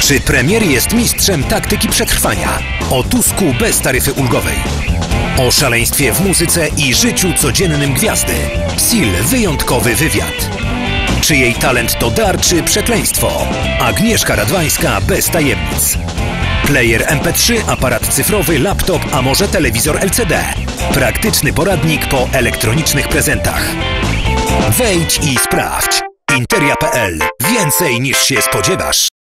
Czy premier jest mistrzem taktyki przetrwania? O Tusku bez taryfy ulgowej. O szaleństwie w muzyce i życiu codziennym gwiazdy. Sil wyjątkowy wywiad. Czy jej talent to dar czy przekleństwo? Agnieszka Radwańska bez tajemnic. Player MP3, aparat cyfrowy, laptop, a może telewizor LCD. Praktyczny poradnik po elektronicznych prezentach. Wejdź i sprawdź. Interia.pl. Więcej niż się spodziewasz.